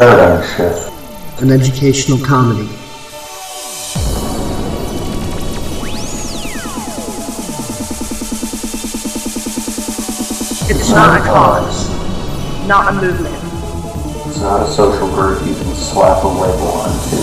Paradigm Shift. An educational comedy. It's not a cause, not a movement. It's not a social group you can slap a label onto.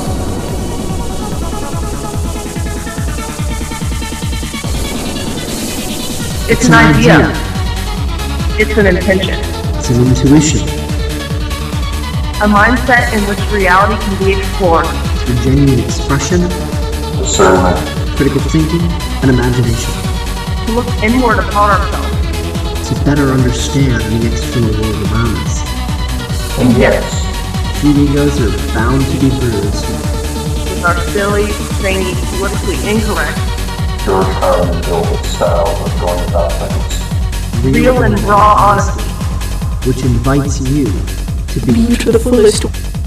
It's an idea. It's an intention. It's an intuition. A mindset in which reality can be explored. Through genuine expression, Discernment, critical thinking, and imagination. To look inward upon ourselves. To better understand the external world around us. and yes, Few egos are bound to be bruised. With our silly, zany, politically incorrect, George Carlin built style of going about things. real and raw honesty. Which invites you to be to the fullest.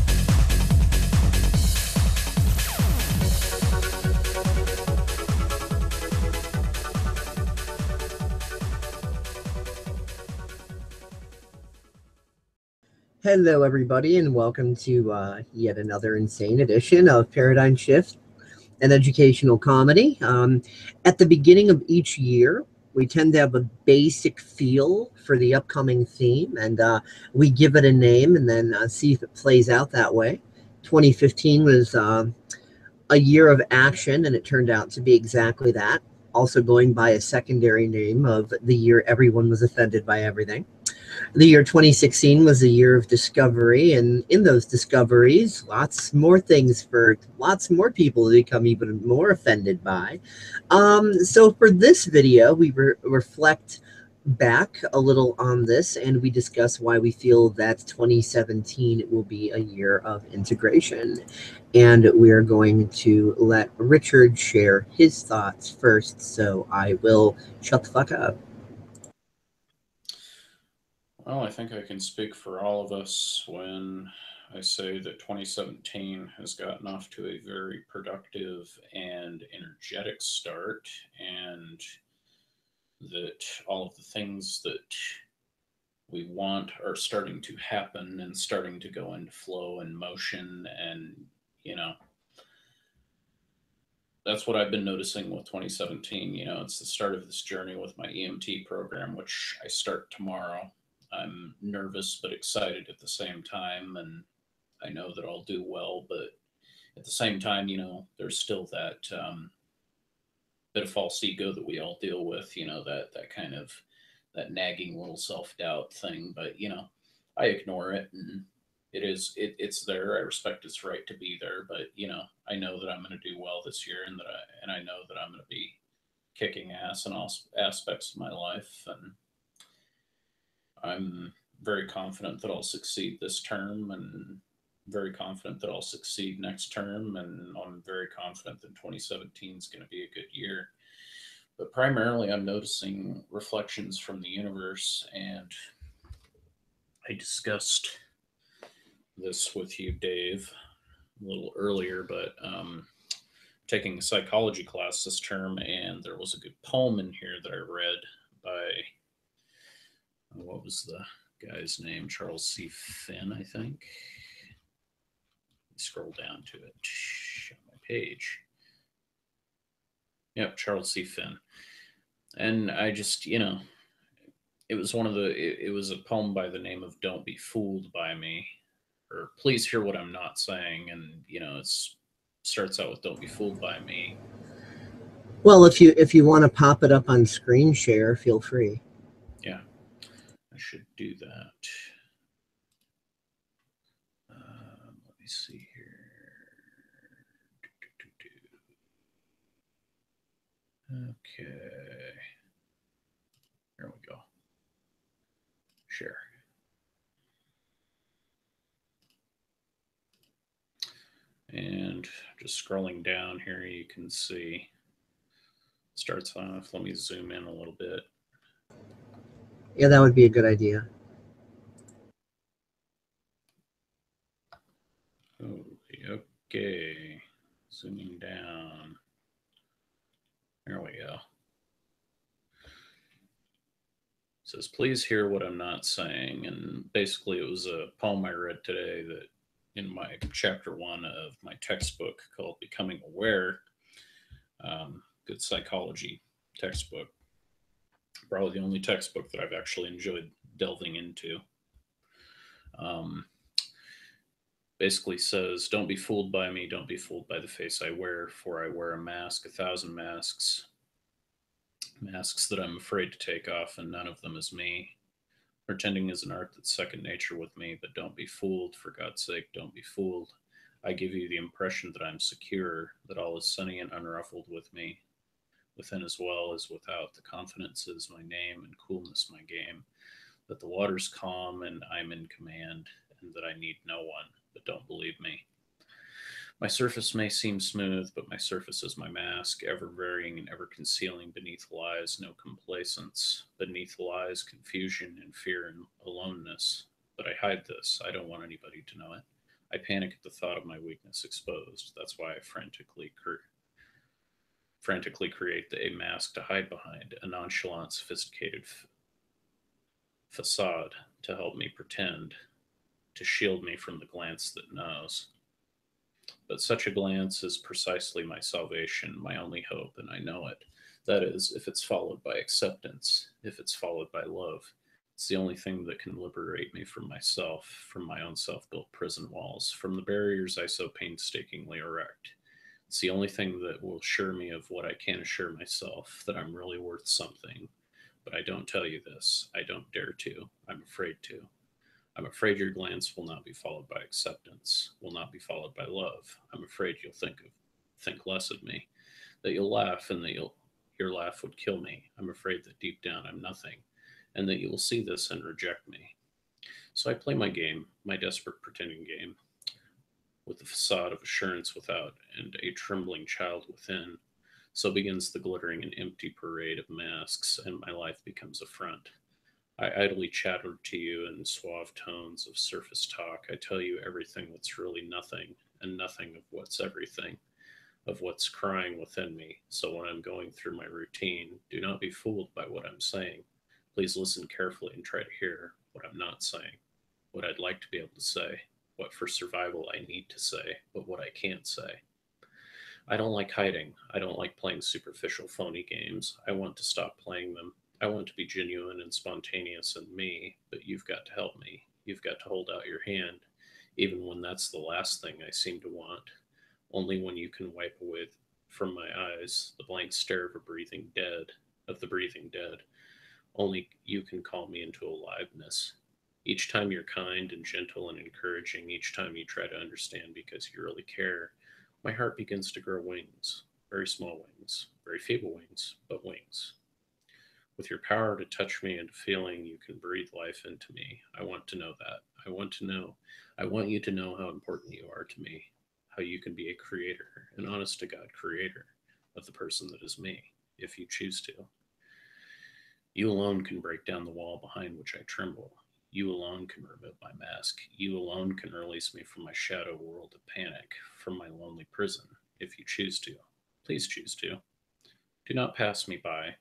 Hello, everybody, and welcome to yet another insane edition of Paradigm Shift, an educational comedy. At the beginning of each year, we tend to have a basic feel for the upcoming theme, and we give it a name and then see if it plays out that way. 2015 was a year of action, and it turned out to be exactly that, also going by a secondary name of the year everyone was offended by everything. The year 2016 was a year of discovery, and in those discoveries, lots more things for lots more people to become even more offended by. So for this video, we reflect back a little on this, and we discuss why we feel that 2017 will be a year of integration. And we are going to let Richard share his thoughts first, so I will shut the fuck up. Well, I think I can speak for all of us when I say that 2017 has gotten off to a very productive and energetic start, and that all of the things that we want are starting to happen and starting to go into flow and motion. And, that's what I've been noticing with 2017. It's the start of this journey with my EMT program, which I start tomorrow. I'm nervous but excited at the same time, and I know that I'll do well, but at the same time, there's still that bit of false ego that we all deal with, that kind of that nagging little self-doubt thing. But I ignore it, and it's there. I respect its right to be there, but I know that I'm going to do well this year, and I know that I'm going to be kicking ass in all aspects of my life, and I'm very confident that I'll succeed this term, and very confident that I'll succeed next term, and I'm very confident that 2017 is going to be a good year. But primarily, I'm noticing reflections from the universe, and I discussed this with you, Dave, a little earlier, but taking a psychology class this term, and there was a good poem in here that I read by, what was the guy's name? Charles C. Finn, I think. Scroll down to it on my page. Yep, Charles C. Finn. And I just, it was it was a poem by the name of Don't Be Fooled by Me, or Please Hear What I'm Not Saying. And, it starts out with Don't Be Fooled by Me. Well, if you want to pop it up on screen share, feel free. Yeah, I should do that. Let me see here. Okay. Here we go. Share. And just scrolling down here, you can see starts off. Let me zoom in a little bit. Yeah, that would be a good idea. Okay. Zooming down. There we go. says, please hear what I'm not saying. And basically, it was a poem I read today that in my chapter 1 of my textbook called Becoming Aware, good psychology textbook. Probably the only textbook that I've actually enjoyed delving into. Basically says, don't be fooled by me, don't be fooled by the face I wear, for I wear a mask, 1,000 masks, masks that I'm afraid to take off, and none of them is me. Pretending is an art that's second nature with me, but don't be fooled, for God's sake, don't be fooled. I give you the impression that I'm secure, that all is sunny and unruffled with me, within as well as without. The confidence is my name and coolness my game, that the water's calm and I'm in command, and that I need no one, but don't believe me. My surface may seem smooth, but my surface is my mask, ever varying and ever concealing beneath lies no complacence, beneath lies confusion and fear and aloneness. But I hide this. I don't want anybody to know it. I panic at the thought of my weakness exposed. That's why I frantically create a mask to hide behind, a nonchalant, sophisticated facade to help me pretend, to shield me from the glance that knows. But such a glance is precisely my salvation, my only hope, and I know it. That is, if it's followed by acceptance, if it's followed by love. It's the only thing that can liberate me from myself, from my own self-built prison walls, from the barriers I so painstakingly erect. It's the only thing that will assure me of what I can't assure myself, that I'm really worth something. But I don't tell you this. I don't dare to. I'm afraid to. I'm afraid your glance will not be followed by acceptance, will not be followed by love. I'm afraid you'll think less of me, that you'll laugh and that your laugh would kill me. I'm afraid that deep down I'm nothing, and that you will see this and reject me. So I play my game, my desperate pretending game, with the facade of assurance without and a trembling child within. So begins the glittering and empty parade of masks, and my life becomes a front. I idly chatter to you in suave tones of surface talk. I tell you everything that's really nothing, and nothing of what's everything, of what's crying within me. So when I'm going through my routine, do not be fooled by what I'm saying. Please listen carefully and try to hear what I'm not saying, what I'd like to be able to say, what for survival I need to say, but what I can't say. I don't like hiding. I don't like playing superficial, phony games. I want to stop playing them. I want to be genuine and spontaneous in me, but you've got to help me. You've got to hold out your hand, even when that's the last thing I seem to want. Only when you can wipe away from my eyes the blank stare of the breathing dead. Only you can call me into aliveness. Each time you're kind and gentle and encouraging, each time you try to understand because you really care, my heart begins to grow wings, very small wings, very feeble wings, but wings. With your power to touch me and feeling, you can breathe life into me. I want to know that. I want you to know how important you are to me, how you can be a creator, an honest to God creator of the person that is me, if you choose to. You alone can break down the wall behind which I tremble. You alone can remove my mask. You alone can release me from my shadow world of panic, from my lonely prison, if you choose to. Please choose to. Do not pass me by.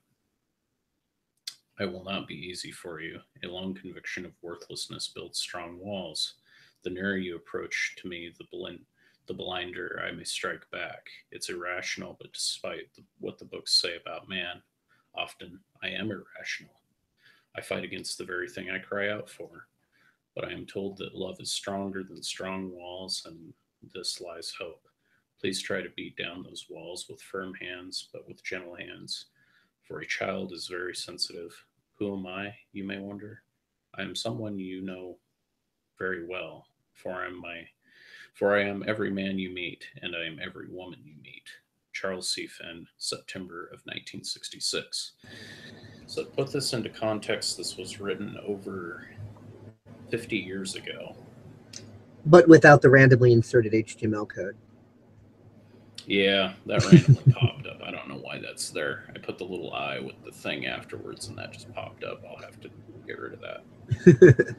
I will not be easy for you. A long conviction of worthlessness builds strong walls. The nearer you approach to me, the blinder I may strike back. It's irrational, but despite what the books say about man, often I am irrational. I fight against the very thing I cry out for. But I am told that love is stronger than strong walls, and this lies hope. Please try to beat down those walls with firm hands, but with gentle hands. For a child is very sensitive. Who am I, you may wonder? I am someone you know very well, for I am every man you meet, and I am every woman you meet. Charles C. Finn, September of 1966. So to put this into context, this was written over 50 years ago. But without the randomly inserted HTML code. Yeah, that randomly popped up. I don't know why that's there. I put the little I with the thing afterwards, and that just popped up. I'll have to get rid of that.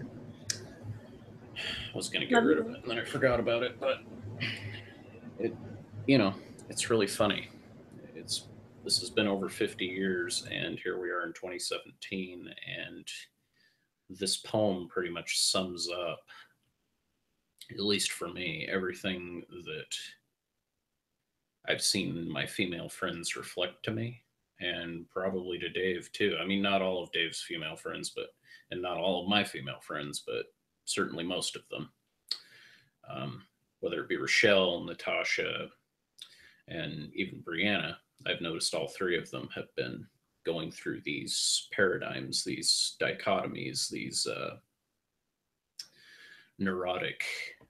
I was going to get rid of it, and then I forgot about it. But it's really funny. It's this has been over 50 years, and here we are in 2017, and this poem pretty much sums up, at least for me, everything that I've seen my female friends reflect to me, and probably to Dave too. I mean, not all of Dave's female friends, and not all of my female friends, but certainly most of them. Whether it be Rochelle, Natasha, and even Brianna, I've noticed all three of them have been going through these paradigms, these dichotomies, these neurotic,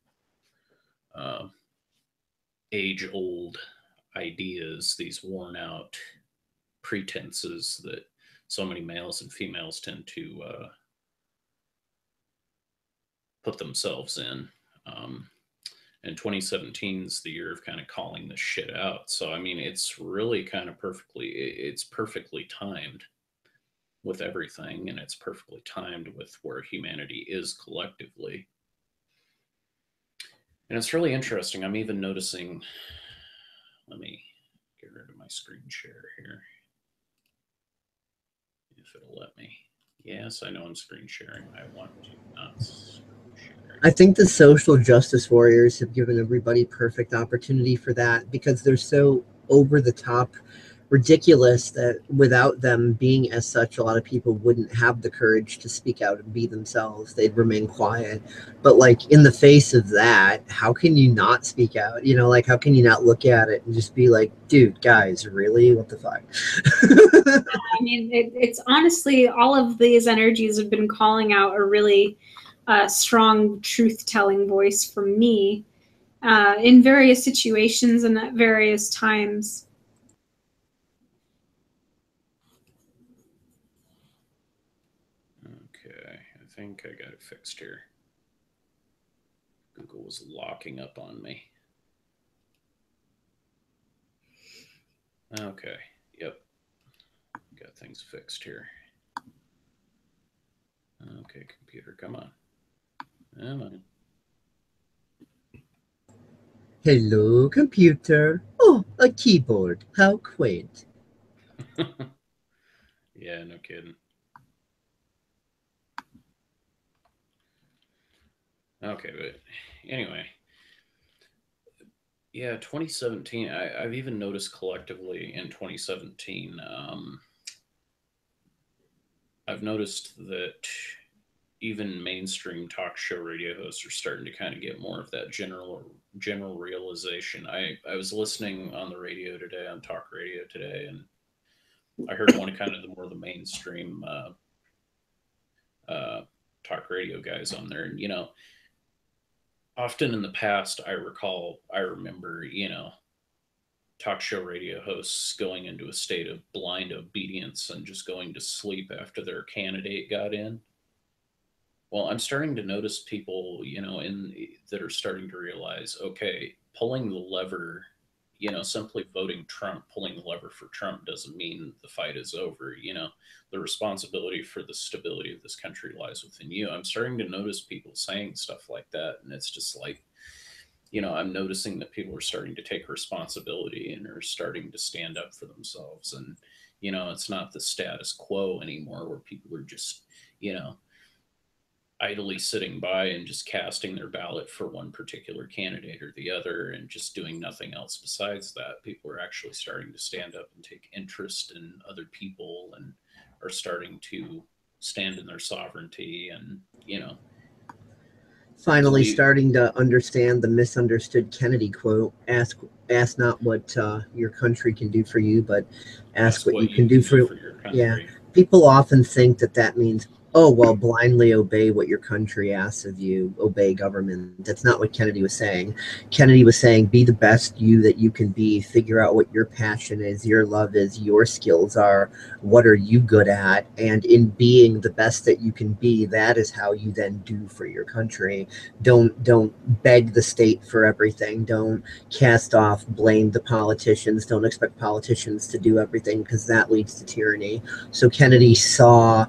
age-old ideas, these worn-out pretenses that so many males and females tend to put themselves in. And 2017 is the year of kind of calling this shit out. So, I mean, it's really kind of it's perfectly timed with everything, and it's perfectly timed with where humanity is collectively. And it's really interesting. I'm even noticing, let me get rid of my screen share here. If it'll let me. Yes, I know I'm screen sharing. I want to not screen share. I think the social justice warriors have given everybody perfect opportunity for that, because they're so over the top ridiculous that without them being as such, a lot of people wouldn't have the courage to speak out and be themselves. They'd remain quiet. But like, in the face of that, how can you not speak out? You know, like, how can you not look at it and just be like, dude, guys, really? What the fuck? I mean, it's honestly, all of these energies have been calling out a really strong truth-telling voice from me in various situations and at various times. Okay, I think I got it fixed here. Google was locking up on me. Okay, yep. Got things fixed here. Okay, computer, come on. Come on. Hello, computer. Oh, a keyboard. How quaint. Yeah, no kidding. Okay, but anyway. Yeah, 2017, I've even noticed collectively in 2017, I've noticed that even mainstream talk show radio hosts are starting to kind of get more of that general realization. I was listening on the radio today, on talk radio today, and I heard one of kind of the mainstream talk radio guys on there. And, you know, often in the past, I remember, you know, talk show radio hosts going into a state of blind obedience and just going to sleep after their candidate got in. Well, I'm starting to notice people, you know, that are starting to realize, okay, pulling the lever, you know, simply voting Trump, pulling the lever for Trump doesn't mean the fight is over. You know, the responsibility for the stability of this country lies within you. I'm starting to notice people saying stuff like that, and it's just like, you know, I'm noticing that people are starting to take responsibility and are starting to stand up for themselves. And, you know, it's not the status quo anymore where people are just, you know, idly sitting by and just casting their ballot for one particular candidate or the other and just doing nothing else besides that. People are actually starting to stand up and take interest in other people and are starting to stand in their sovereignty and, you know, finally starting to understand the misunderstood Kennedy quote, ask not what your country can do for you, but ask what you can do for your country. Yeah, people often think that means, oh, well, blindly obey what your country asks of you, obey government. That's not what Kennedy was saying. Kennedy was saying, be the best you that you can be, figure out what your passion is, your love is, your skills are, what are you good at, and in being the best that you can be, that is how you then do for your country. Don't beg the state for everything. Don't cast off, blame the politicians. Don't expect politicians to do everything, because that leads to tyranny. So Kennedy saw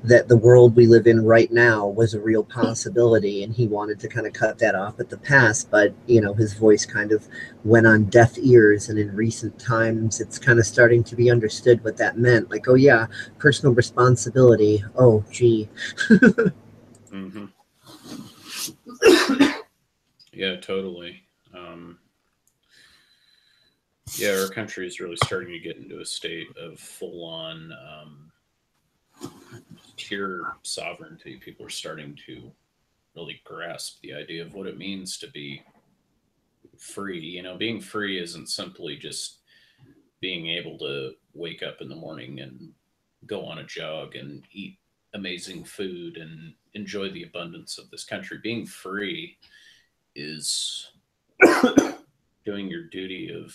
that the world we live in right now was a real possibility, and he wanted to kind of cut that off at the pass, but his voice kind of went on deaf ears, and in recent times it's kind of starting to be understood what that meant. Like, oh yeah, personal responsibility. Oh gee. Mm-hmm. Yeah, totally. Yeah, our country is really starting to get into a state of full-on pure sovereignty. People are starting to really grasp the idea of what it means to be free. Being free isn't simply just being able to wake up in the morning and go on a jog and eat amazing food and enjoy the abundance of this country. Being free is doing your duty of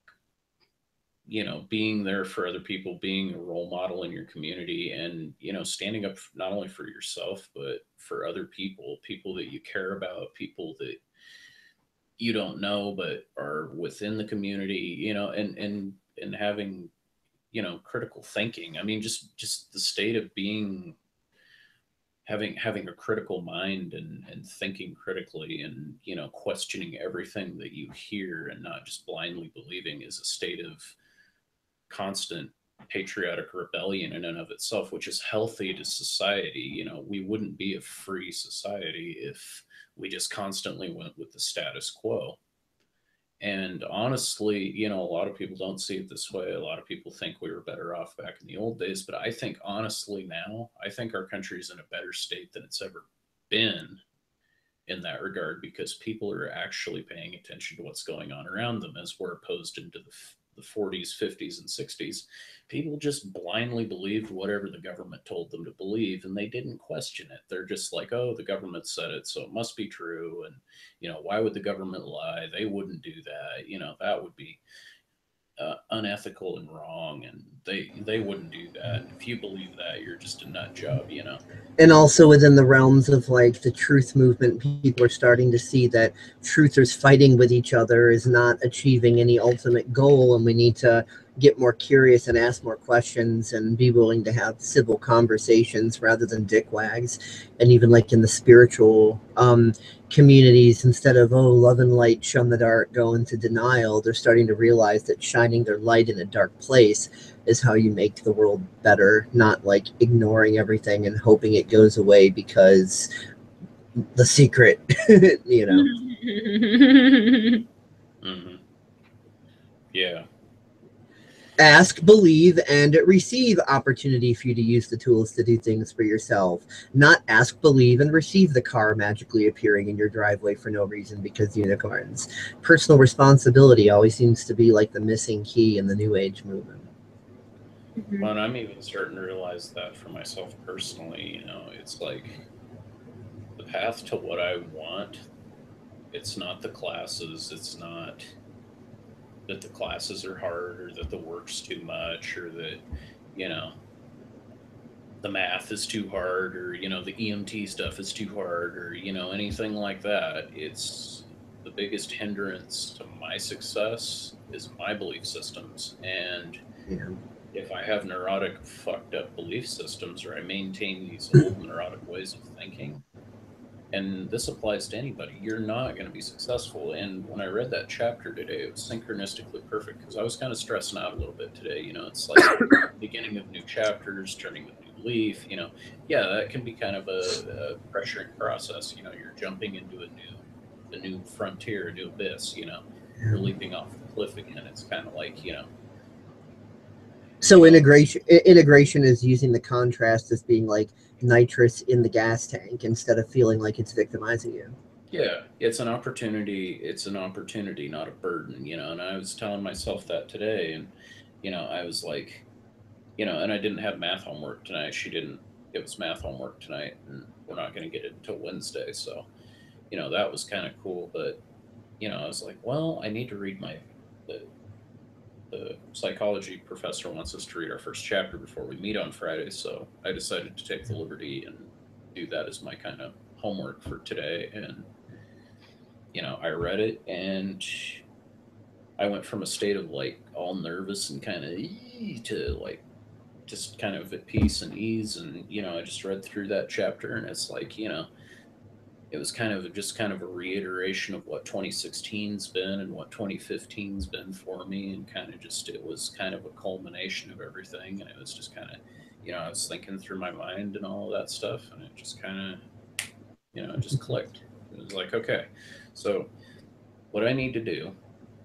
being there for other people, being a role model in your community, and standing up not only for yourself but for other people that you care about, people that you don't know but are within the community, and having critical thinking. I mean, just the state of being, having a critical mind and thinking critically, and questioning everything that you hear and not just blindly believing, is a state of constant patriotic rebellion in and of itself, which is healthy to society. We wouldn't be a free society if we just constantly went with the status quo. And honestly, a lot of people don't see it this way. A lot of people think we were better off back in the old days. But I think honestly now, I think our country is in a better state than it's ever been in that regard, because people are actually paying attention to what's going on around them, as we're opposed into the 40s, 50s, and 60s. People just blindly believed whatever the government told them to believe, and they didn't question it. They're just like, oh, the government said it, so it must be true. And, why would the government lie? They wouldn't do that. That would be unethical and wrong, and they wouldn't do that. If you believe that, you're just a nut job. And also within the realms of like the truth movement, people are starting to see that truthers fighting with each other is not achieving any ultimate goal, and we need to get more curious and ask more questions and be willing to have civil conversations rather than dickwags. And even like in the spiritual communities, instead of, oh, love and light shun the dark, go into denial, they're starting to realize that shining their light in a dark place is how you make the world better, not like ignoring everything and hoping it goes away because the secret, Mm-hmm. Yeah. Ask, believe, and receive opportunity for you to use the tools to do things for yourself. Not ask, believe, and receive the car magically appearing in your driveway for no reason because unicorns. Personal responsibility always seems to be like the missing key in the New Age movement. Well, and I'm even starting to realize that for myself personally. It's like the path to what I want. It's not the classes. It's not that the classes are hard, or that the work's too much, or that, the math is too hard, or, the EMT stuff is too hard, or, anything like that. It's the biggest hindrance to my success is my belief systems. And Yeah. if I have neurotic, fucked up belief systems, or I maintain these old neurotic ways of thinking, and this applies to anybody, you're not going to be successful. And when I read that chapter today, it was synchronistically perfect, because I was kind of stressing out a little bit today. It's like beginning of new chapters, turning a new leaf. Yeah, that can be kind of a pressuring process. You're jumping into a new frontier, a new abyss. You're leaping off the cliff again. It's kind of like So integration is using the contrast as being like nitrous in the gas tank instead of feeling like it's victimizing you. Yeah, it's an opportunity. It's an opportunity, not a burden. And I was telling myself that today, and I was like, and I didn't have math homework tonight. She didn't give us math homework tonight, and we're not going to get it until Wednesday. So, that was kind of cool. But I was like, well, I need to read the psychology professor wants us to read our first chapter before we meet on Friday. So I decided to take the liberty and do that as my kind of homework for today. And, I read it, and I went from a state of like all nervous and kind of to like just kind of at peace and ease. And, I just read through that chapter, and it's like, it was kind of a reiteration of what 2016's been and what 2015's been for me. And it was kind of a culmination of everything. And it was just kind of, I was thinking through my mind and all of that stuff. And it just kind of, it just clicked. It was like, okay, so what I need to do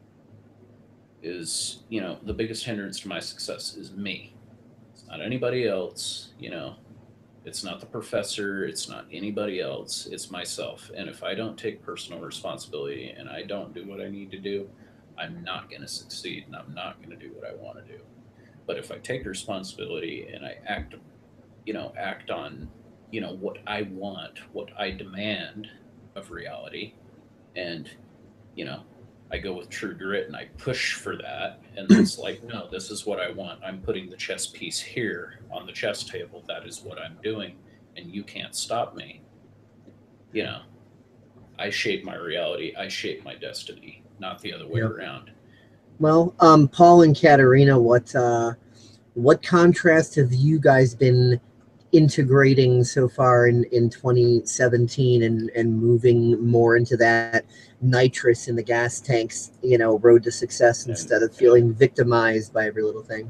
is, the biggest hindrance to my success is me. It's not anybody else, it's not the professor, it's not anybody else, it's myself. And if I don't take personal responsibility and I don't do what I need to do, I'm not going to succeed, and I'm not going to do what I want to do. But if I take responsibility and I act on, what I want, what I demand of reality, and, I go with true grit and I push for that. And it's like, no, this is what I want. I'm putting the chess piece here on the chess table. That is what I'm doing. And you can't stop me. I shape my reality. I shape my destiny, not the other way around. Well, Paul and Katerina, what contrast have you guys been integrating so far in 2017 and moving more into that nitrous in the gas tanks, road to success instead of feeling victimized by every little thing?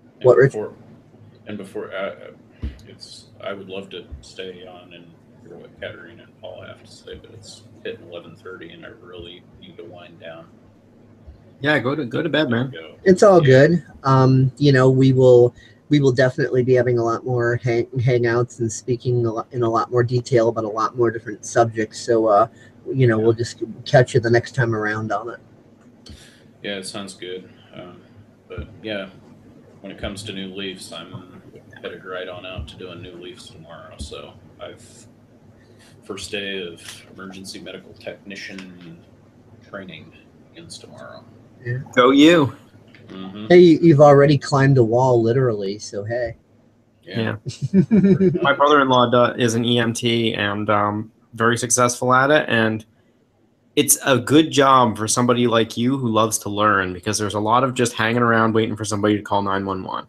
I would love to stay on and hear what Katerina and Paul have to say, but it's hitting 11:30 and I really need to wind down. Yeah, go to bed, man. It's all good. We will definitely be having a lot more hangouts and speaking in a lot more detail about a lot more different subjects. So, we'll just catch you the next time around on it. Yeah, it sounds good. But yeah, when it comes to new leafs, I'm headed right on out to doing new leafs tomorrow. So first day of emergency medical technician training begins tomorrow. Yeah. Go you. Mm-hmm. Hey, you've already climbed a wall, literally. So hey. Yeah. My brother-in-law is an EMT and very successful at it, and it's a good job for somebody like you who loves to learn, because there's a lot of just hanging around waiting for somebody to call 911.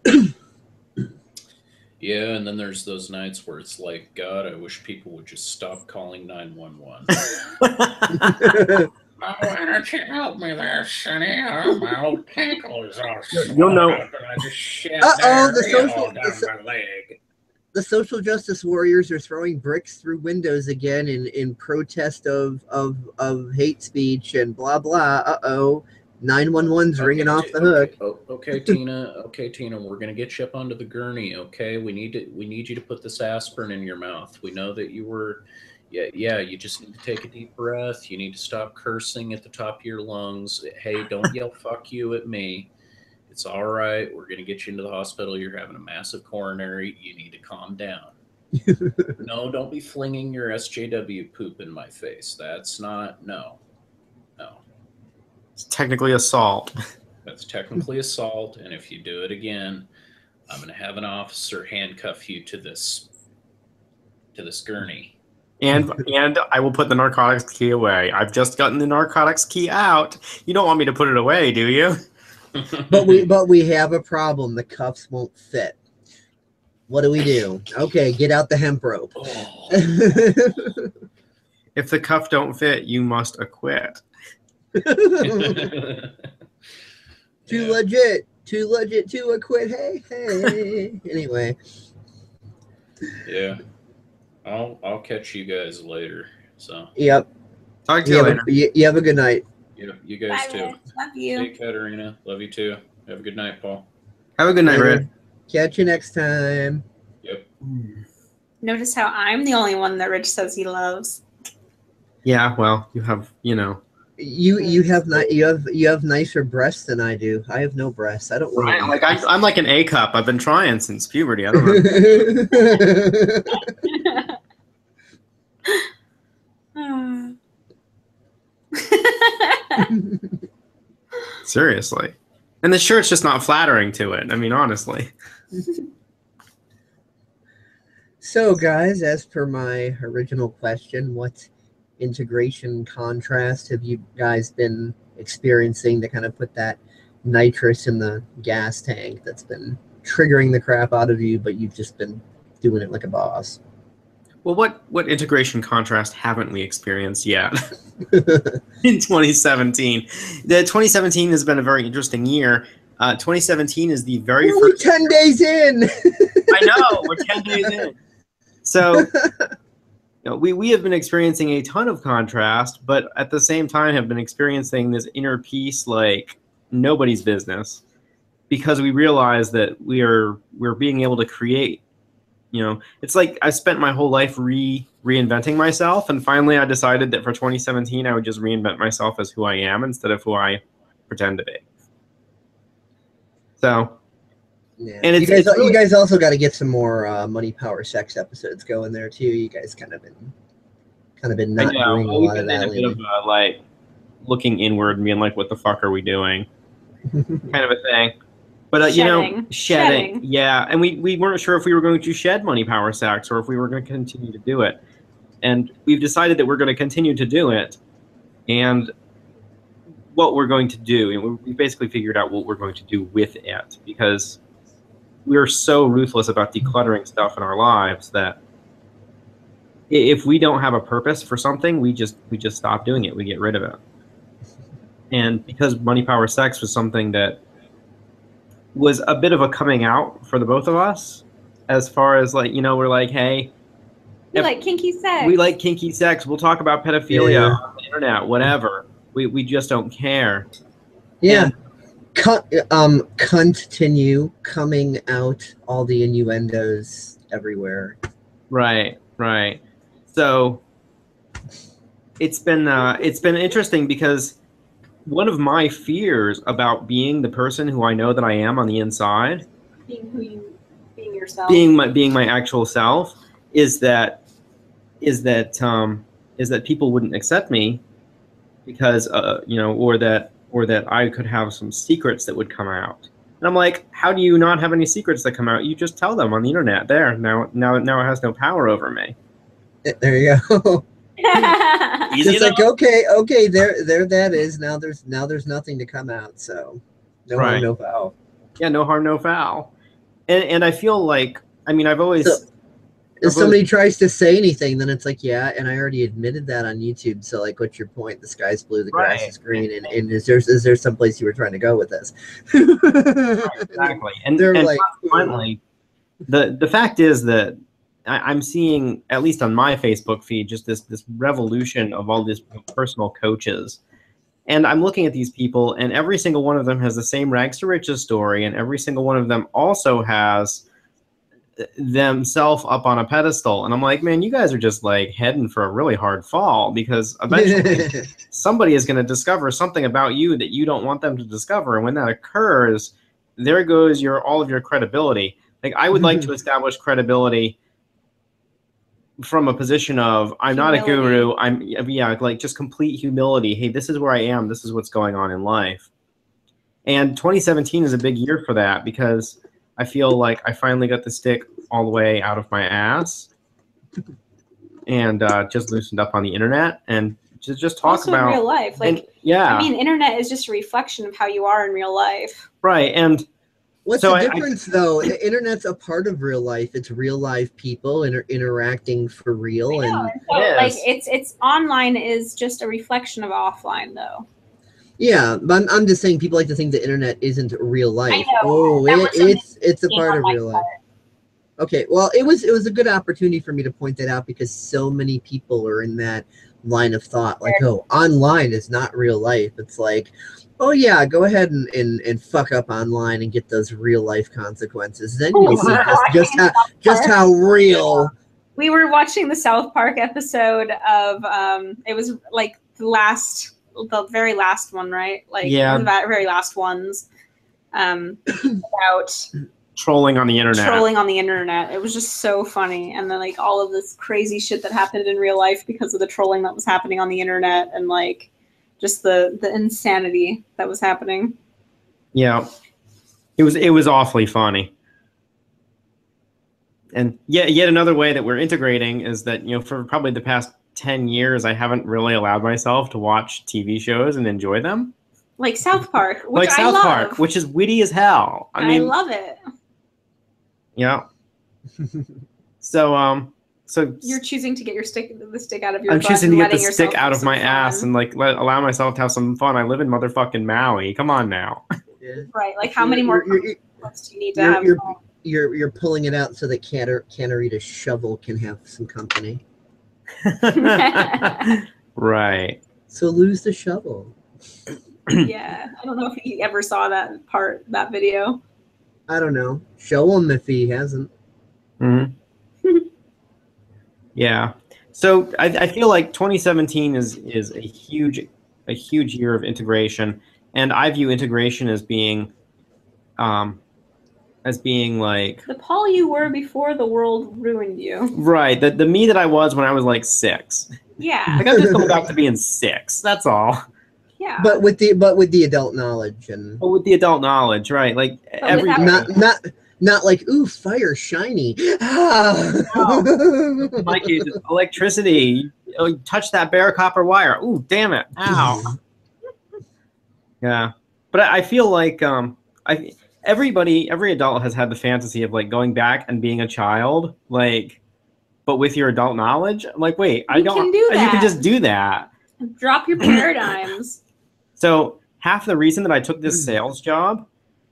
Yeah, and then there's those nights where it's like, God, I wish people would just stop calling 911. Oh, why don't you help me there, Sonny? Oh, my old ankle is all You'll know. and I just shit down my leg. The social justice warriors are throwing bricks through windows again in protest of hate speech and blah blah. 911's ringing off the hook. Okay, Tina. Okay, Tina. We're gonna get you up onto the gurney. Okay, we need you to put this aspirin in your mouth. We know that you were. Yeah. You just need to take a deep breath. You need to stop cursing at the top of your lungs. Hey, don't yell "fuck you" at me. It's all right. We're going to get you into the hospital. You're having a massive coronary. You need to calm down. No, don't be flinging your SJW poop in my face. That's not, no. It's technically assault. That's technically assault. And if you do it again, I'm going to have an officer handcuff you to this gurney. And I will put the narcotics key away. I've just gotten the narcotics key out. You don't want me to put it away, do you? But we have a problem. The cuffs won't fit. What do? Okay, get out the hemp rope. Oh. If the cuff don't fit, you must acquit. Too legit to acquit. Hey. Anyway. Yeah. I'll catch you guys later. So. Yep. Talk to you later. You have a good night. Yeah, you guys too. Love you. Hey, Katerina. Love you too. Have a good night, Paul. Have a good night, Red. Catch you next time. Yep. Notice how I'm the only one that Rich says he loves. Yeah, well, you have, You have nicer breasts than I do. I have no breasts. I don't. Right, like I'm like an A cup. I've been trying since puberty. I don't know. Seriously. And the shirt's just not flattering to it. I mean, honestly. So, guys, as per my original question, what integration contrast have you guys been experiencing to kind of put that nitrous in the gas tank that's been triggering the crap out of you, but you've just been doing it like a boss. Well, what integration contrast haven't we experienced yet in 2017? The 2017 has been a very interesting year. 2017 is the very We're first. 10 days in. I know, we're 10 days in. So we have been experiencing a ton of contrast, but at the same time have been experiencing this inner peace like nobody's business, because we realize that we're being able to create. It's like I spent my whole life reinventing myself, and finally I decided that for 2017 I would just reinvent myself as who I am instead of who I pretend to be. So, Yeah. and you guys also got to get some more money, power, sex episodes going there too. You guys kind of been not doing a lot of that lately. Bit of like looking inward and being like, "What the fuck are we doing?" kind of a thing. But shedding. Yeah, and we weren't sure if we were going to shed money, power, sex, or if we were going to continue to do it. And we've decided that we're going to continue to do it. And what we're going to do, we basically figured out what we're going to do with it, because we're so ruthless about decluttering stuff in our lives that if we don't have a purpose for something, we just stop doing it. We get rid of it. And because money, power, sex was something that was a bit of a coming out for the both of us, as far as like, we're like, hey, we like kinky sex. We like kinky sex. We'll talk about pedophilia on the internet, whatever. We just don't care. Yeah. Continue coming out all the innuendos everywhere. Right. So it's been interesting, because one of my fears about being the person who I know that I am on the inside, being yourself, being my actual self, is that people wouldn't accept me, because or that I could have some secrets that would come out. And I'm like, how do you not have any secrets that come out? You just tell them on the internet. There, now it has no power over me. There you go. Easy It's enough. like, okay, there that is. Now there's nothing to come out, so no harm, no foul. Yeah, no harm, no foul. And I feel like, I've always. So, if somebody tries to say anything, then it's like, yeah, and I already admitted that on YouTube. So, like, what's your point? The sky's blue, the grass is green, and is there some place you were trying to go with this? Exactly, and like, finally, the fact is that I'm seeing, at least on my Facebook feed, just this revolution of all these personal coaches. And I'm looking at these people, and every single one of them has the same rags to riches story, and every single one of them also has themselves up on a pedestal. And I'm like, man, you guys are just like heading for a really hard fall, because eventually somebody is going to discover something about you that you don't want them to discover. And when that occurs, there goes all of your credibility. Like, I would like to establish credibility from a position of, I'm not a guru. Like just complete humility. Hey, this is where I am. This is what's going on in life. And 2017 is a big year for that, because I feel like I finally got the stick all the way out of my ass and just loosened up on the internet and just talk also about real life. Like, internet is just a reflection of how you are in real life. Right. And what's the difference, though? The internet's a part of real life. It's real life people interacting for real. And so, like, it's online is just a reflection of offline, though. Yeah, but I'm just saying, people like to think the internet isn't real life. I know. Oh, it's a part of real life. Okay, well, it was a good opportunity for me to point that out, because so many people are in that line of thought, like, oh, online is not real life. It's like, oh yeah, go ahead and fuck up online and get those real life consequences. Then you'll see just how real. We were watching the South Park episode of it was like the very last one, right? Like, the very last ones about trolling on the internet. It was just so funny. And then, like, all of this crazy shit that happened in real life because of the trolling that was happening on the internet, and like just the insanity that was happening. Yeah, it was awfully funny. And yet another way that we're integrating is that, for probably the past 10 years, I haven't really allowed myself to watch TV shows and enjoy them. Like South Park, which I love. Which is witty as hell. I mean, I love it. Yeah. So You're choosing to get the stick out of your I'm butt choosing and to get the letting stick yourself out have of some my fun. ass and like allow myself to have some fun. I live in motherfucking Maui. Come on now. Right. Like how many more clips do you need to have? You're pulling it out so that Katerina's shovel can have some company. Right. So lose the shovel. Yeah. I don't know if he ever saw that video. I don't know. Show him if he hasn't. Mm-hmm. Yeah. So I feel like 2017 is a huge year of integration, and I view integration as being like the Paul you were before the world ruined you. Right. The me that I was when I was like 6. Yeah. Like I'm just going back to being 6. That's all. Yeah. But with the adult knowledge and. But with the adult knowledge, right? Like Not like, ooh, fire, shiny. No. In my case, it's electricity. Oh, touch that bare copper wire. Ooh, damn it. Ow. Yeah. But I feel like every adult has had the fantasy of like going back and being a child, like, but with your adult knowledge. Like, wait, you can just do that. Drop your paradigms. So half the reason that I took this sales job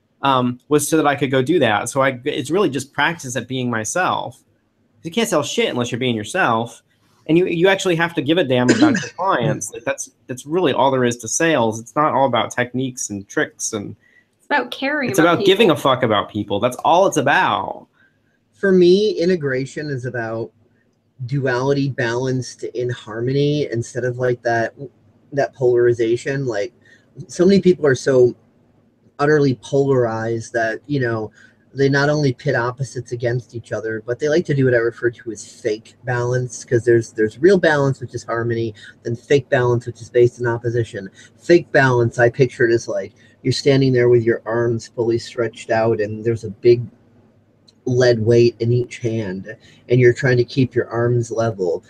was so that I could go do that. So it's really just practice at being myself. You can't sell shit unless you're being yourself, and you actually have to give a damn about your clients. Like that's really all there is to sales. It's not all about techniques and tricks, and it's about caring. It's about giving a fuck about people. That's all it's about. For me, integration is about duality balanced in harmony instead of like that polarization. Like so many people are so utterly polarized that, you know, they not only pit opposites against each other, but they like to do what I refer to as fake balance, because there's real balance, which is harmony, then fake balance, which is based in opposition. Fake balance, I picture it as like you're standing there with your arms fully stretched out and there's a big lead weight in each hand and you're trying to keep your arms level.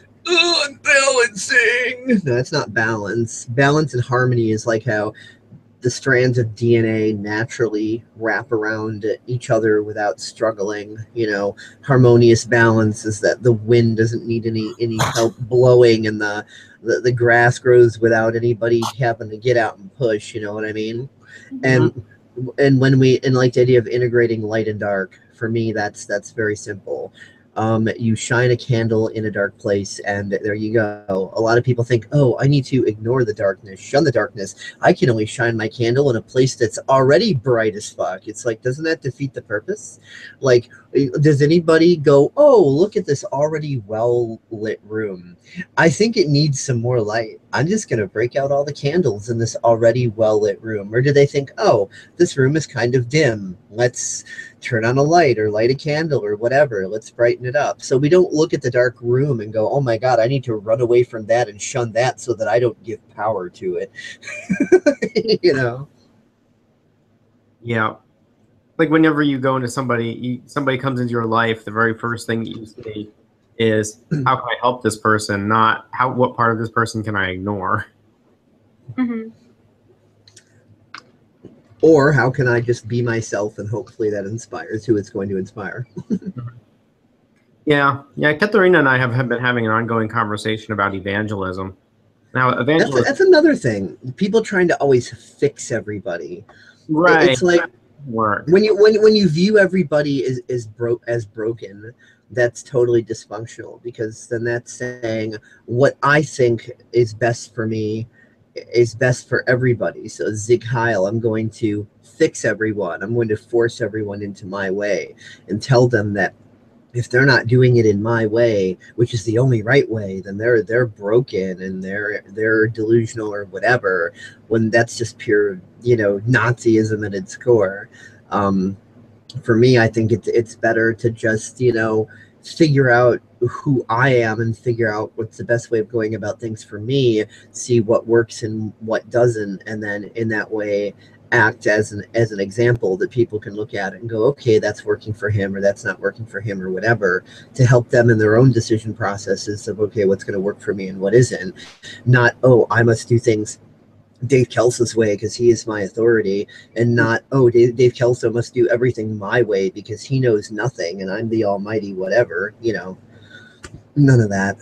Unbalancing! No, that's not balance. Balance and harmony is like how the strands of DNA naturally wrap around each other without struggling. You know, harmonious balance is that the wind doesn't need any help blowing, and the grass grows without anybody having to get out and push. You know what I mean? Mm-hmm. And when like the idea of integrating light and dark, for me, that's very simple. You shine a candle in a dark place and there you go. A lot of people think, oh, I need to ignore the darkness, shun the darkness. I can only shine my candle in a place that's already bright as fuck. It's like, doesn't that defeat the purpose? Like, does anybody go, oh, look at this already well lit room. I think it needs some more light. I'm just going to break out all the candles in this already well lit room. Or do they think, oh, this room is kind of dim. Let's turn on a light or light a candle or whatever. Let's brighten it up. So we don't look at the dark room and go, oh my God, I need to run away from that and shun that so that I don't give power to it. You know? Yeah. Like whenever you go into somebody comes into your life, the very first thing that you say is, how can I help this person? Not what part of this person can I ignore? Mm-hmm. Or how can I just be myself and hopefully that inspires who it's going to inspire. Yeah. Katerina and I have been having an ongoing conversation about evangelism. Now, evangelism. That's another thing. People trying to always fix everybody. Right. It's like when you view everybody as broken, that's totally dysfunctional, because then that's saying what I think is best for me is best for everybody. So Zig Heil, I'm going to fix everyone. I'm going to force everyone into my way and tell them that if they're not doing it in my way, which is the only right way, then they're broken and they're delusional or whatever, when that's just pure, you know, Nazism at its core. For me, I think it's better to just, you know, figure out who I am and figure out what's the best way of going about things for me, see what works and what doesn't, and then in that way act as an example that people can look at and go, okay, that's working for him or that's not working for him or whatever, to help them in their own decision processes of, okay, what's going to work for me and what isn't. Not, oh, I must do things Dave Kelso's way because he is my authority, and not, oh, Dave Kelso must do everything my way because he knows nothing and I'm the almighty whatever, you know. None of that.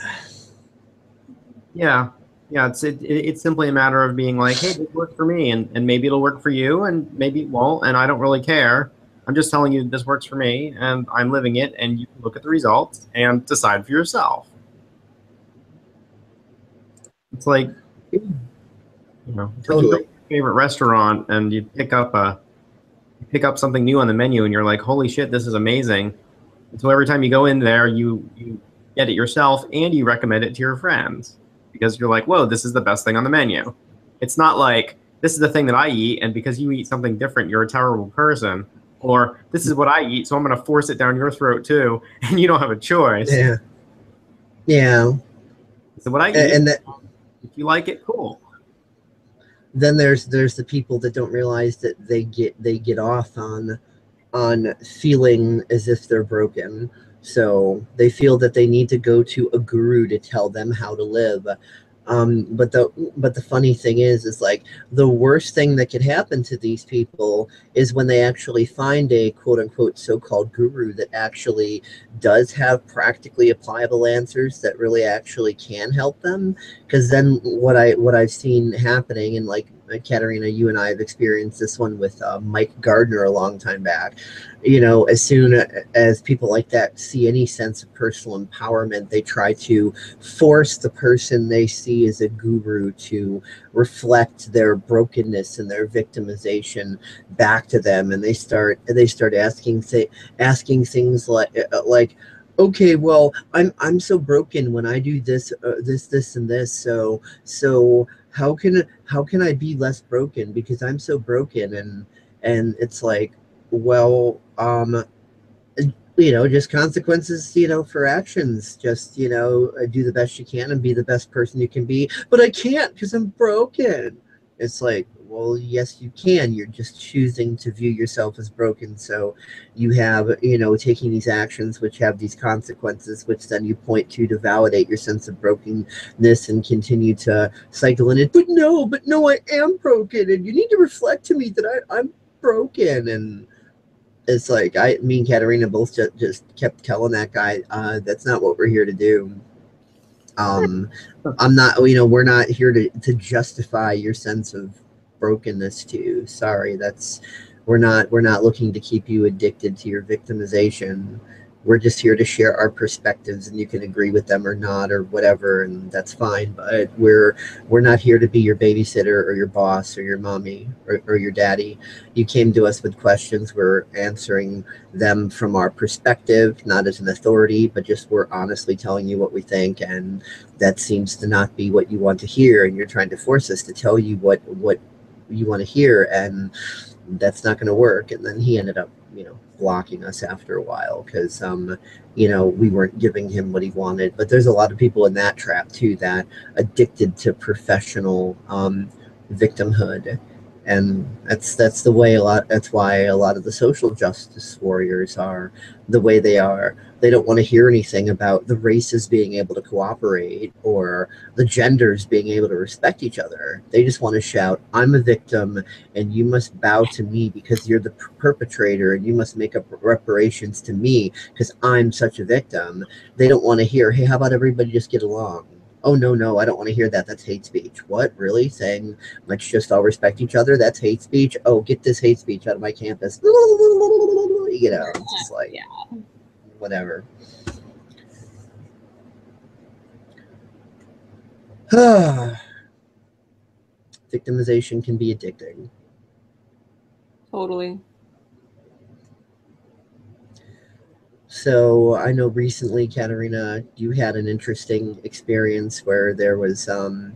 Yeah. Yeah, it's simply a matter of being like, hey, this works for me, and maybe it'll work for you, and maybe it won't, and I don't really care. I'm just telling you this works for me, and I'm living it, and you can look at the results and decide for yourself. It's like, you know, it's like you go to your favorite restaurant and you pick up something new on the menu, and you're like, holy shit, this is amazing. And so every time you go in there, you get it yourself, and you recommend it to your friends. Because you're like, whoa, this is the best thing on the menu. It's not like, this is the thing that I eat, and because you eat something different, you're a terrible person. Or, this is what I eat, so I'm going to force it down your throat too, and you don't have a choice. Yeah. Yeah. So what I eat, and that, if you like it, cool. Then there's the people that don't realize that they get off on feeling as if they're broken. So they feel that they need to go to a guru to tell them how to live. But the funny thing is like the worst thing that could happen to these people is when they actually find a quote unquote so-called guru that actually does have practically applicable answers that really actually can help them. Because then what I've seen happening, and like Katerina, you and I have experienced this one with Mike Gardner a long time back. You know, as soon as people like that see any sense of personal empowerment, they try to force the person they see as a guru to reflect their brokenness and their victimization back to them, and they start asking things like, okay, well, I'm so broken when I do this, this, and this. So how can I be less broken because I'm so broken? And it's like, well, you know, just consequences, you know, for actions. Just, you know, do the best you can and be the best person you can be. But I can't because I'm broken. It's like, well, yes, you can. You're just choosing to view yourself as broken. So you have, you know, taking these actions which have these consequences, which then you point to validate your sense of brokenness and continue to cycle in it. But no, I am broken. And you need to reflect to me that I'm broken. And it's like, me and Katerina both just kept telling that guy, that's not what we're here to do. I'm not, you know, we're not here to justify your sense of brokenness too. Sorry, we're not looking to keep you addicted to your victimization. We're just here to share our perspectives, and you can agree with them or not or whatever, and that's fine. But we're not here to be your babysitter or your boss or your mommy or your daddy. You came to us with questions. We're answering them from our perspective, not as an authority, but just we're honestly telling you what we think, and that seems to not be what you want to hear, and you're trying to force us to tell you what you want to hear, and that's not going to work. And then he ended up, you know, blocking us after a while because you know, we weren't giving him what he wanted. But there's a lot of people in that trap too, that addicted to professional victimhood, and that's the way that's why a lot of the social justice warriors are the way they are. They don't want to hear anything about the races being able to cooperate or the genders being able to respect each other. They just want to shout, I'm a victim and you must bow to me because you're the perpetrator, and you must make up reparations to me because I'm such a victim. They don't want to hear, hey, how about everybody just get along? Oh, no, I don't want to hear that. That's hate speech. What? Really? Saying, let's just all respect each other? That's hate speech? Oh, get this hate speech out of my campus. You know, it's just like, yeah, whatever. Victimization can be addicting. Totally. So I know recently, Katerina, you had an interesting experience where there was some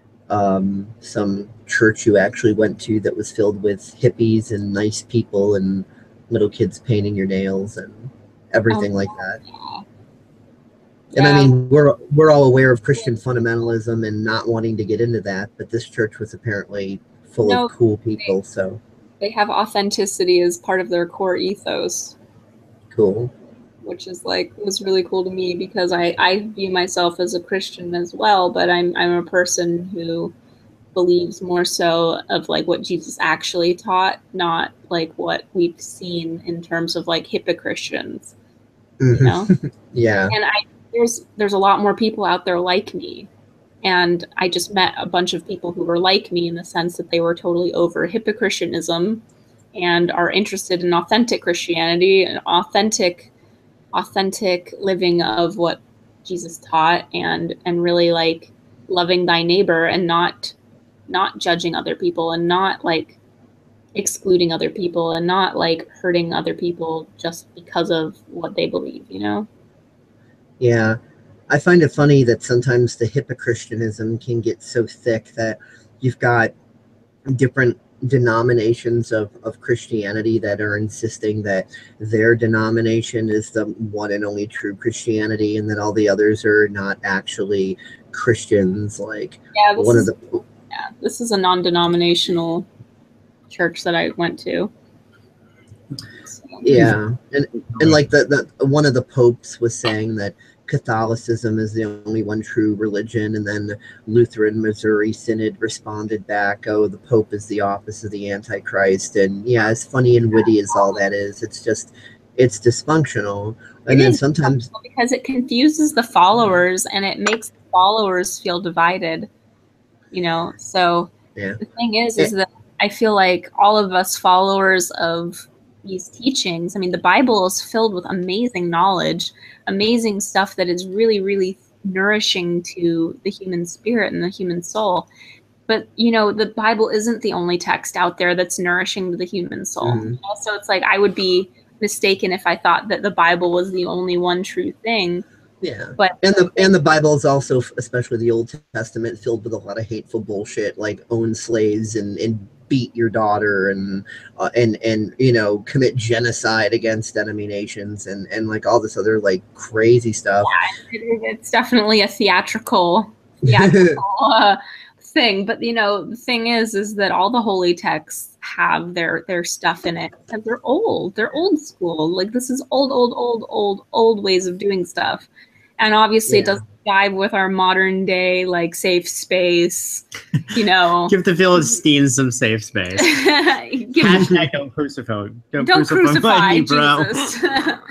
church you actually went to that was filled with hippies and nice people and little kids painting your nails and everything like that. Yeah. And I mean, we're all aware of Christian fundamentalism and not wanting to get into that, but this church was apparently full of cool people. So they have authenticity as part of their core ethos. Cool. Which is like, was really cool to me because I view myself as a Christian as well, but I'm a person who believes more so of like what Jesus actually taught, not like what we've seen in terms of like hippie Christians, you know? Yeah. And there's a lot more people out there like me. And I just met a bunch of people who were like me in the sense that they were totally over hippie Christianism and are interested in authentic Christianity and authentic living of what Jesus taught, and really like loving thy neighbor and not judging other people and not like excluding other people and not like hurting other people just because of what they believe, you know? Yeah. I find it funny that sometimes the hypochristianism can get so thick that you've got different denominations of Christianity that are insisting that their denomination is the one and only true Christianity, and that all the others are not actually Christians. Like, yeah, this is a non-denominational church that I went to. So. Yeah, and like the one of the popes was saying that Catholicism is the only one true religion, and then the Lutheran Missouri Synod responded back, "Oh, the Pope is the office of the Antichrist." And yeah, as funny and witty as all that is, it's dysfunctional. And then sometimes because it confuses the followers and it makes the followers feel divided, you know. So yeah. The thing is that I feel like all of us followers of these teachings, I mean, the Bible is filled with amazing knowledge, amazing stuff that is really, really nourishing to the human spirit and the human soul. But, you know, the Bible isn't the only text out there that's nourishing to the human soul. Mm-hmm. You know? So it's like I would be mistaken if I thought that the Bible was the only one true thing. Yeah, but and the Bible is also, especially the Old Testament, filled with a lot of hateful bullshit, like own slaves and beat your daughter and you know, commit genocide against enemy nations and like all this other like crazy stuff. Yeah, it's definitely a theatrical thing. But you know, the thing is that all the holy texts have their stuff in it because they're old school. Like this is old ways of doing stuff, and obviously it doesn't jive with our modern day like safe space, you know. Give the Philistines some safe space. Hashtag don't crucify. Don't crucify me, bro. Jesus.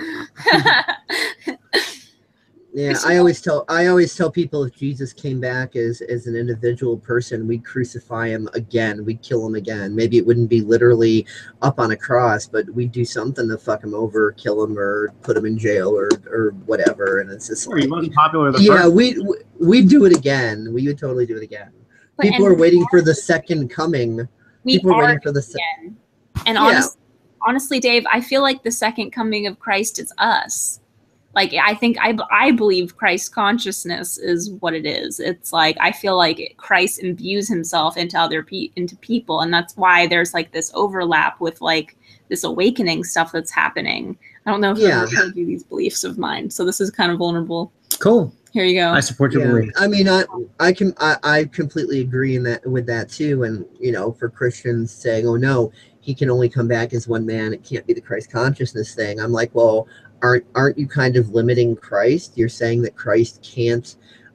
Yeah, I always tell people if Jesus came back as an individual person, we'd crucify him again. We'd kill him again. Maybe it wouldn't be literally up on a cross, but we'd do something to fuck him over, kill him, or put him in jail, or whatever. And it's just like, he wasn't popular the yeah, first we'd do it again. We would totally do it again. People are waiting for the second coming. People are waiting for the second. And honestly, Dave, I feel like the second coming of Christ is us. Like, I believe Christ consciousness is what it is. It's like, I feel like Christ imbues himself into people. And that's why there's like this overlap with like this awakening stuff that's happening. I don't know if I've ever told you these beliefs of mine. So this is kind of vulnerable. Cool. Here you go. I support your belief. I mean, I completely agree with that too. And, you know, for Christians saying, oh no, he can only come back as one man, it can't be the Christ consciousness thing. I'm like, well, aren't you kind of limiting Christ? You're saying that Christ can't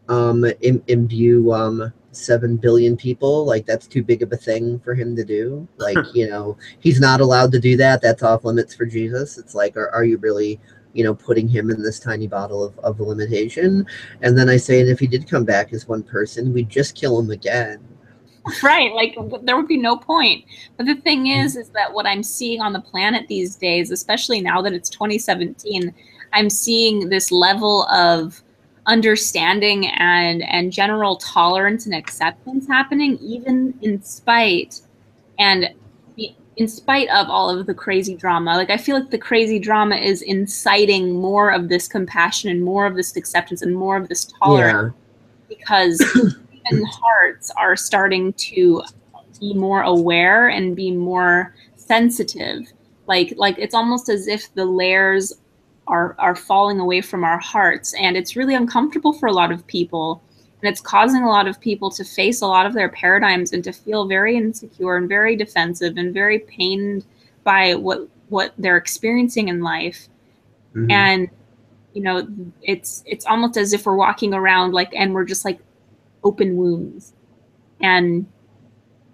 imbue 7 billion people. Like, that's too big of a thing for him to do. Like, you know, he's not allowed to do that. That's off limits for Jesus. It's like, are you really, you know, putting him in this tiny bottle of a limitation? And then I say, and if he did come back as one person, we'd just kill him again. Right, like there would be no point. But the thing is that what I'm seeing on the planet these days, especially now that it's 2017, I'm seeing this level of understanding and general tolerance and acceptance happening, even in spite of all of the crazy drama. Like, I feel like the crazy drama is inciting more of this compassion and more of this acceptance and more of this tolerance, because human hearts are starting to be more aware and be more sensitive. Like it's almost as if the layers are falling away from our hearts, and it's really uncomfortable for a lot of people, and it's causing a lot of people to face a lot of their paradigms and to feel very insecure and very defensive and very pained by what they're experiencing in life. And you know, it's almost as if we're walking around like, and we're just like open wounds, and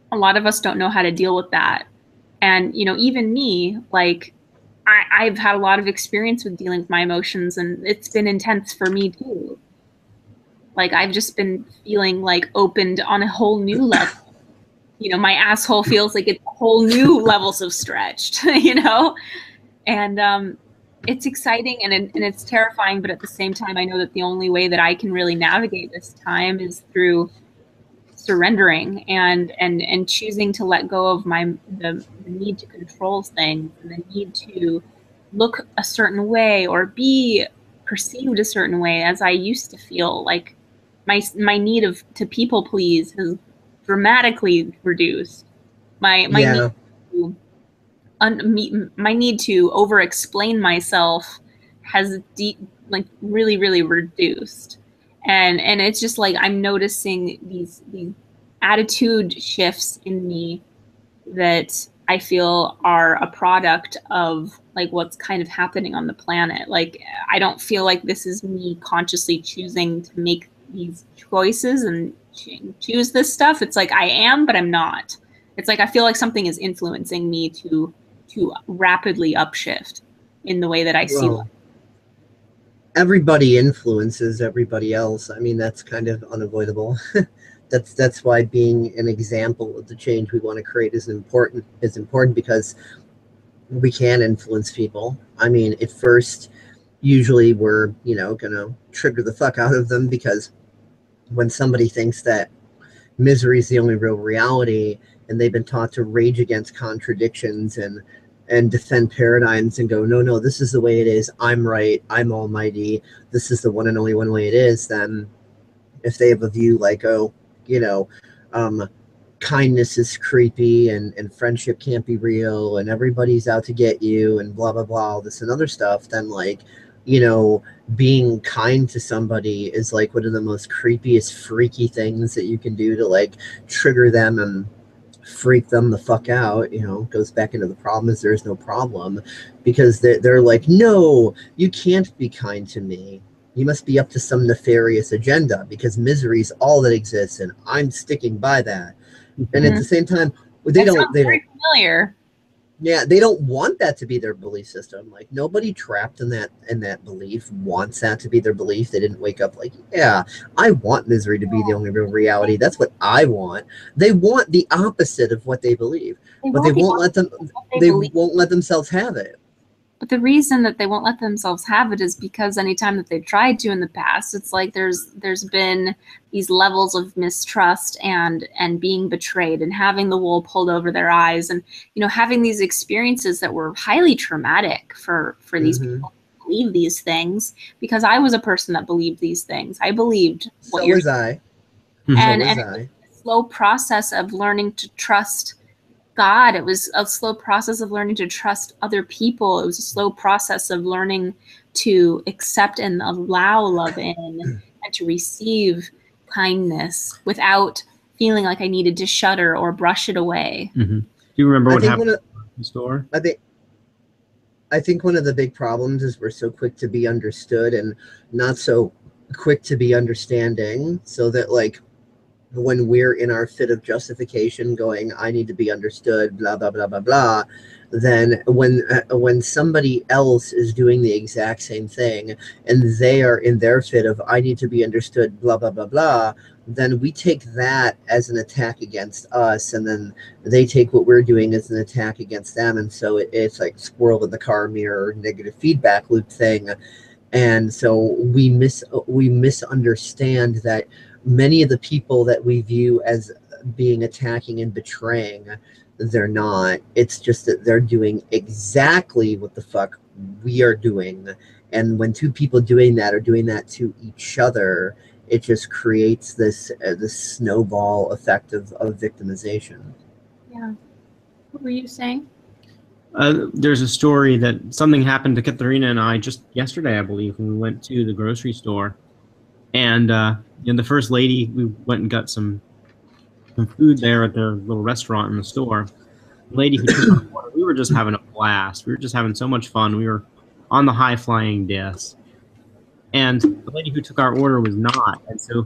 a lot of us don't know how to deal with that. And, you know, even me, like, I've had a lot of experience with dealing with my emotions, and it's been intense for me too. Like, I've just been feeling like opened on a whole new level. You know, my asshole feels like it's whole new levels of stretched, you know? And it's exciting and it's terrifying, but at the same time, I know that the only way that I can really navigate this time is through surrendering and choosing to let go of the need to control things and the need to look a certain way or be perceived a certain way, as I used to feel. Like my need to people please has dramatically reduced. My need to over explain myself has really reduced. And it's just like I'm noticing these attitude shifts in me that I feel are a product of like what's kind of happening on the planet. Like, I don't feel like this is me consciously choosing to make these choices and choose this stuff. It's like I am, but I'm not. It's like I feel like something is influencing me to rapidly upshift in the way that I see life. Everybody influences everybody else. I mean, that's kind of unavoidable. That's why being an example of the change we want to create is important because we can influence people. I mean, at first, usually we're, you know, gonna trigger the fuck out of them, because when somebody thinks that misery is the only real reality and they've been taught to rage against contradictions and defend paradigms and go, no, this is the way it is. I'm right. I'm almighty. This is the one and only one way it is. Then if they have a view like, oh, you know, kindness is creepy and friendship can't be real and everybody's out to get you and blah, blah, blah, all this and other stuff, then like, you know, being kind to somebody is like one of the most creepiest, freaky things that you can do to like trigger them and freak them the fuck out. You know, goes back into the problem is there's no problem, because they're like, no, you can't be kind to me. You must be up to some nefarious agenda, because misery is all that exists, and I'm sticking by that. And at the same time, they don't familiar. Yeah, they don't want that to be their belief system. Like, nobody trapped in that belief wants that to be their belief. They didn't wake up like, yeah, I want misery to be the only real reality. That's what I want. They want the opposite of what they believe, but they won't let themselves have it. But the reason that they won't let themselves have it is because anytime that they've tried to in the past, it's like there's been these levels of mistrust and being betrayed and having the wool pulled over their eyes, and, you know, having these experiences that were highly traumatic for these people who believe these things, because I was a person that believed these things. I believed what so was I. And it was a slow process of learning to trust God. It was a slow process of learning to trust other people. It was a slow process of learning to accept and allow love in and to receive kindness without feeling like I needed to shudder or brush it away. Do you remember what happened in the store? I think one of the big problems is we're so quick to be understood and not so quick to be understanding, so that like when we're in our fit of justification going, I need to be understood, blah, blah, blah, blah, blah, then when somebody else is doing the exact same thing and they are in their fit of, I need to be understood, blah, blah, blah, blah, then we take that as an attack against us, and then they take what we're doing as an attack against them. And so it's like squirrel in the car mirror, negative feedback loop thing. And so we misunderstand that many of the people that we view as being attacking and betraying, they're not. It's just that they're doing exactly what the fuck we are doing. And when two people doing that are doing that to each other, it just creates this snowball effect of victimization. Yeah. What were you saying? There's a story that something happened to Katerina and I just yesterday, I believe, when we went to the grocery store. And the first lady, we went and got some food there at their little restaurant in the store. The lady who took our order, we were just having a blast. We were just having so much fun. We were on the high-flying disc. And the lady who took our order was not. And so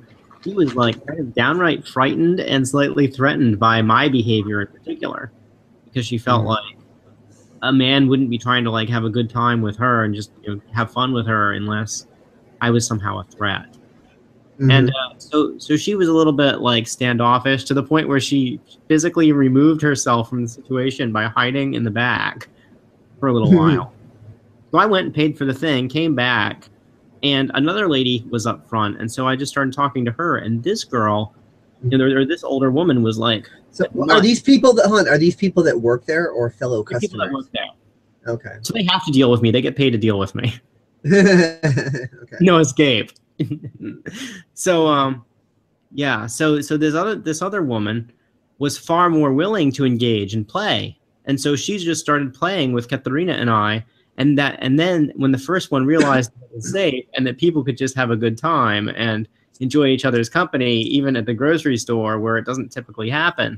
she was like kind of downright frightened and slightly threatened by my behavior in particular, because she felt like a man wouldn't be trying to like have a good time with her and just have fun with her unless I was somehow a threat. And so she was a little bit like standoffish, to the point where she physically removed herself from the situation by hiding in the back for a little while. So I went and paid for the thing, came back, and another lady was up front. And so I just started talking to her. And this girl, or this older woman, was like, "So are these people that Are these people that work there or fellow customers?" People that work there. Okay. So they have to deal with me. They get paid to deal with me. Okay. No escape. So yeah, so this other woman was far more willing to engage and play, and so she just started playing with Katerina and I, and then when the first one realized that it was safe and that people could just have a good time and enjoy each other's company, even at the grocery store where it doesn't typically happen,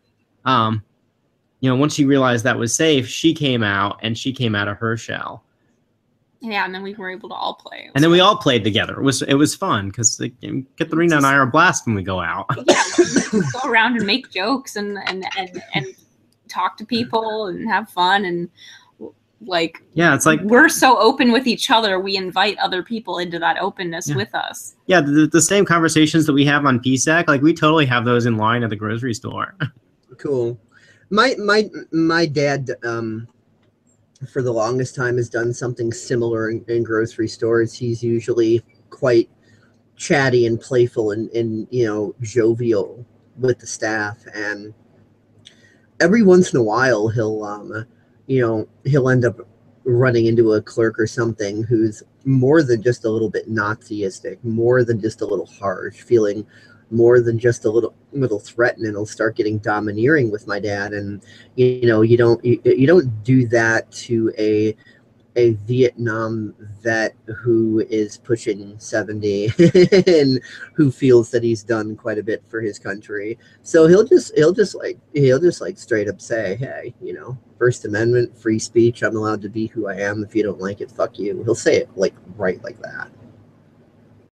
once she realized that was safe, she came out, and she came out of her shell. Yeah, and then we were able to all play. And then we all played together. It was fun because Katerina and I are a blast when we go out. Yeah, we go around and make jokes and talk to people and have fun, and like, yeah, it's like we're so open with each other. We invite other people into that openness with us. Yeah, the same conversations that we have on PSEC, like we totally have those in line at the grocery store. Cool. My dad, for the longest time, has done something similar in grocery stores. He's usually quite chatty and playful and jovial with the staff, and every once in a while he'll end up running into a clerk or something who's more than just a little bit Naziistic, more than just a little harsh, feeling more than just a little threatened, and he'll start getting domineering with my dad. And you don't do that to a Vietnam vet who is pushing 70 and who feels that he's done quite a bit for his country. So he'll just straight up say, hey, First Amendment, free speech, I'm allowed to be who I am. If you don't like it, fuck you. He'll say it like right like that.